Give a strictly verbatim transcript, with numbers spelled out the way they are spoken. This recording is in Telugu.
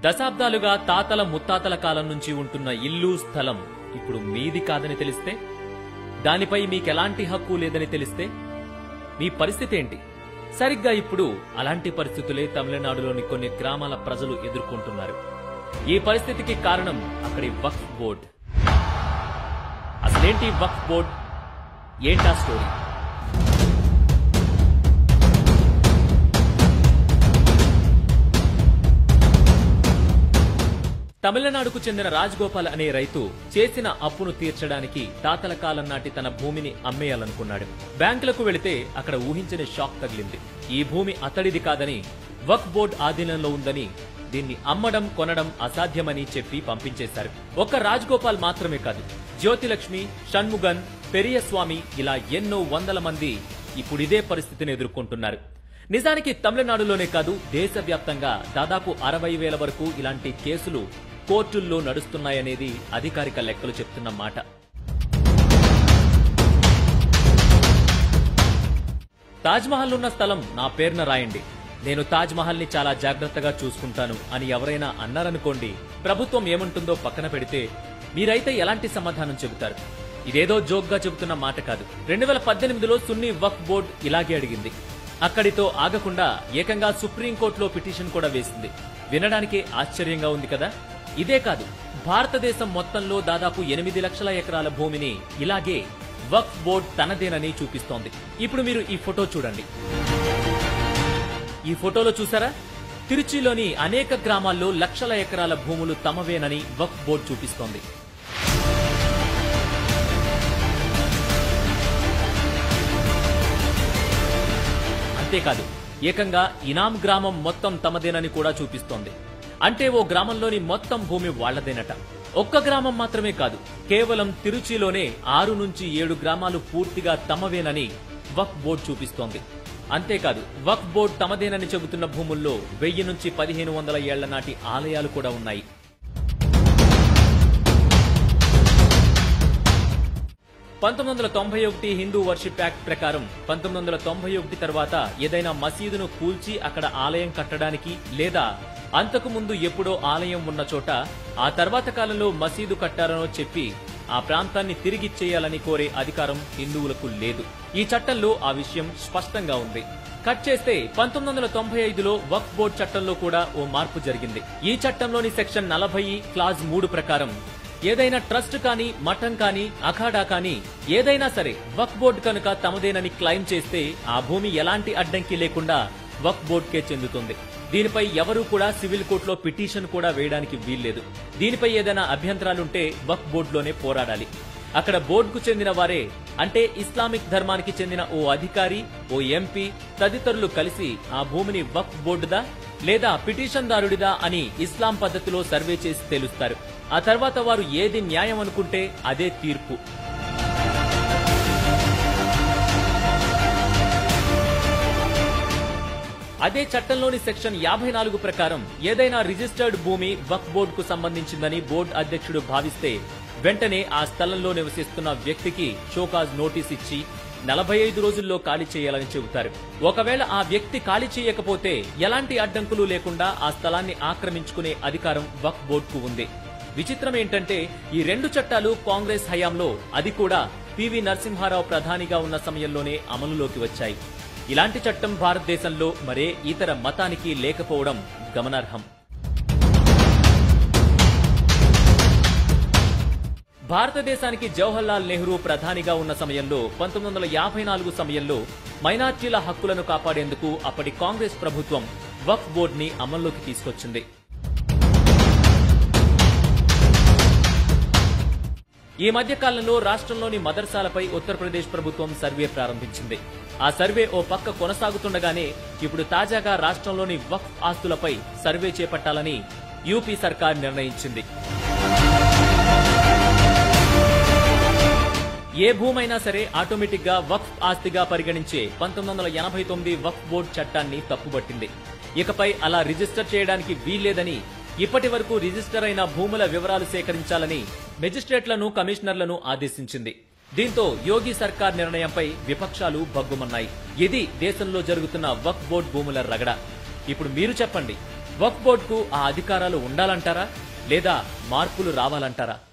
దశాబ్దాలుగా తాతల ముత్తాతల కాలం నుంచి ఉంటున్న ఇల్లు స్థలం ఇప్పుడు మీది కాదని తెలిస్తే, దానిపై మీకెలాంటి హక్కు లేదని తెలిస్తే మీ పరిస్థితి ఏంటి? సరిగ్గా ఇప్పుడు అలాంటి పరిస్థితులే తమిళనాడులోని కొన్ని గ్రామాల ప్రజలు ఎదుర్కొంటున్నారు. ఈ పరిస్థితికి కారణం అక్కడి వక్ఫ్ బోర్డ్. అసలేంటి వక్ఫ్ బోర్డ్? ఏంటా స్టోరీ? తమిళనాడుకు చెందిన రాజగోపాల్ అనే రైతు చేసిన అప్పును తీర్చడానికి తాతల కాలం నాటి తన భూమిని అమ్మేయాలనుకున్నాడు. బ్యాంకులకు వెళితే అక్కడ ఊహించని షాక్ తగిలింది. ఈ భూమి అతడిది కాదని, వక్ఫ్ బోర్డ్ ఆధీనంలో ఉందని, దీన్ని అమ్మడం కొనడం అసాధ్యమని చెప్పి పంపించేశారు. ఒక్క రాజగోపాల్ మాత్రమే కాదు, జ్యోతిలక్ష్మి, షణ్ముగన్, పెరియస్వామి ఇలా ఎన్నో వందల మంది ఇప్పుడిదే పరిస్థితిని ఎదుర్కొంటున్నారు. నిజానికి తమిళనాడులోనే కాదు, దేశవ్యాప్తంగా దాదాపు అరవై వేల వరకు ఇలాంటి కేసులు కోర్టుల్లో నడుస్తున్నాయనేది అధికారిక లెక్కలు చెప్తున్న మాట. తాజ్మహల్ ఉన్న స్థలం నా పేరున రాయండి, నేను తాజ్మహల్ ని చాలా జాగ్రత్తగా చూసుకుంటాను అని ఎవరైనా అన్నారనుకోండి, ప్రభుత్వం ఏమంటుందో పక్కన పెడితే మీరైతే ఎలాంటి సమాధానం చెబుతారు? ఇదేదో జోక్గా చెబుతున్న మాట కాదు. రెండు వేల పద్దెనిమిదిలో సున్నీ వక్ఫ్ బోర్డు ఇలాగే అడిగింది. అక్కడితో ఆగకుండా ఏకంగా సుప్రీంకోర్టులో పిటిషన్ కూడా వేసింది. వినడానికే ఆశ్చర్యంగా ఉంది కదా. ఇదే కాదు, భారతదేశం మొత్తంలో దాదాపు ఎనిమిది లక్షల ఎకరాల భూమిని ఇలాగే వక్ఫ్ బోర్డు తనదేనని చూపిస్తోంది. ఇప్పుడు మీరు ఈ ఫోటో చూడండి. ఈ ఫోటోలో చూసారా, తిరుచిలోని అనేక గ్రామాల్లో లక్షల ఎకరాల భూములు తమవేనని వక్ఫ్ బోర్డు చూపిస్తోంది. అంతేకాదు, ఏకంగా ఇనాం గ్రామం మొత్తం తమదేనని కూడా చూపిస్తోంది. అంటే ఓ గ్రామంలోని మొత్తం భూమి వాళ్లదేనట. ఒక్క గ్రామం మాత్రమే కాదు, కేవలం తిరుచిలోనే ఆరు నుంచి ఏడు గ్రామాలు పూర్తిగా తమవేనని వక్ఫ్ బోర్డు చూపిస్తోంది. అంతేకాదు, వక్ఫ్ బోర్డు తమదేనని చెబుతున్న భూముల్లో వెయ్యి నుంచి పదిహేను వందల ఏళ్ల నాటి ఆలయాలు కూడా ఉన్నాయి. పంతొమ్మిది వందల తొంభై ఒకటి హిందూ వర్షిప్ యాక్ట్ ప్రకారం పంతొమ్మిది వందల తొంభై ఒకటి తర్వాత ఏదైనా మసీదును కూల్చి అక్కడ ఆలయం కట్టడానికి, లేదా అంతకు ముందు ఎప్పుడో ఆలయం ఉన్న చోట ఆ తర్వాత కాలంలో మసీదు కట్టారనో చెప్పి ఆ ప్రాంతాన్ని తిరిగిచ్చేయాలని కోరే అధికారం హిందువులకు లేదు. ఈ చట్టంలో ఆ విషయం స్పష్టంగా ఉంది. కట్ చేస్తే పంతొమ్మిది వందల తొంభై ఐదులో వక్ఫ్ బోర్డు చట్టంలో కూడా ఓ మార్పు జరిగింది. ఈ చట్టంలోని సెక్షన్ నలభై క్లాజ్ మూడు ప్రకారం ఏదైనా ట్రస్ట్ కానీ, మఠం కానీ, అఖాడా కానీ ఏదైనా సరే వక్ఫ్ బోర్డు కనుక తమదేనని క్లెయిమ్ చేస్తే ఆ భూమి ఎలాంటి అడ్డంకి లేకుండా వక్ఫ్ బోర్డుకే చెందుతుంది. దీనిపై ఎవరూ కూడా సివిల్ కోర్టులో పిటిషన్ కూడా వేయడానికి వీల్లేదు. దీనిపై ఏదైనా అభ్యంతరాలుంటే వక్ఫ్ బోర్డులోనే పోరాడాలి. అక్కడ బోర్డుకు చెందిన వారే, అంటే ఇస్లామిక్ ధర్మానికి చెందిన ఓ అధికారి, ఓ ఎంపీ తదితరులు కలిసి ఆ భూమిని వక్ఫ్ బోర్డుదా లేదా పిటిషన్దారుడిదా అని ఇస్లాం పద్ధతిలో సర్వే చేసి తెలుస్తారు. ఆ తర్వాత వారు ఏది న్యాయం అనుకుంటే అదే తీర్పు. అదే చట్టంలోని సెక్షన్ యాభై నాలుగు ప్రకారం ఏదైనా రిజిస్టర్డ్ భూమి వక్ఫ్ బోర్డుకు సంబంధించిందని బోర్డు అధ్యక్షుడు భావిస్తే వెంటనే ఆ స్థలంలో నివసిస్తున్న వ్యక్తికి షోకాజ్ నోటీస్ ఇచ్చి నలభై ఐదు రోజుల్లో ఖాళీ చేయాలని చెబుతారు. ఒకవేళ ఆ వ్యక్తి ఖాళీ చేయకపోతే ఎలాంటి అడ్డంకులు లేకుండా ఆ స్థలాన్ని ఆక్రమించుకునే అధికారం వక్ఫ్ బోర్డుకు ఉంది. విచిత్రం ఏంటంటే ఈ రెండు చట్టాలు కాంగ్రెస్ హయాంలో, అది కూడా పివి నరసింహారావు ప్రధానిగా ఉన్న సమయంలోనే అమలులోకి వచ్చాయి. ఇలాంటి చట్టం భారతదేశంలో మరే ఇతర మతానికి లేకపోవడం గమనార్హం. భారతదేశానికి జవహర్లాల్ నెహ్రూ ప్రధానిగా ఉన్న సమయంలో పంతొమ్మిది వందల యాభై నాలుగు సమయంలో మైనార్టీల హక్కులను కాపాడేందుకు అప్పటి కాంగ్రెస్ ప్రభుత్వం వక్ఫ్ బోర్డుని అమల్లోకి తీసుకొచ్చింది. ఈ మధ్య కాలంలో రాష్ట్రంలోని మదర్సాలపై ఉత్తరప్రదేశ్ ప్రభుత్వం సర్వే ప్రారంభించింది. ఆ సర్వే ఓ పక్క కొనసాగుతుండగానే ఇప్పుడు తాజాగా రాష్ట్రంలోని వక్ఫ్ ఆస్తులపై సర్వే చేపట్టాలని యూపీ సర్కార్ నిర్ణయించింది. ఏ భూమైనా సరే ఆటోమేటిక్ గా వక్ఫ్ ఆస్తిగా పరిగణించే పంతొమ్మిది వందల ఎనభై తొమ్మిది వక్ఫ్ బోర్డు చట్టాన్ని తప్పుబట్టింది. ఇకపై అలా రిజిస్టర్ చేయడానికి వీల్లేదని, ఇప్పటి వరకు రిజిస్టర్ అయిన భూముల వివరాలు సేకరించాలని మెజిస్ట్రేట్లను, కమిషనర్లను ఆదేశించింది. దీంతో యోగి సర్కార్ నిర్ణయంపై విపక్షాలు భగ్గుమన్నాయి. ఇది దేశంలో జరుగుతున్న వక్ఫ్ బోర్డు భూముల రగడ. ఇప్పుడు మీరు చెప్పండి, వక్ఫ్ బోర్డుకు ఆ అధికారాలు ఉండాలంటారా లేదా మార్పులు రావాలంటారా?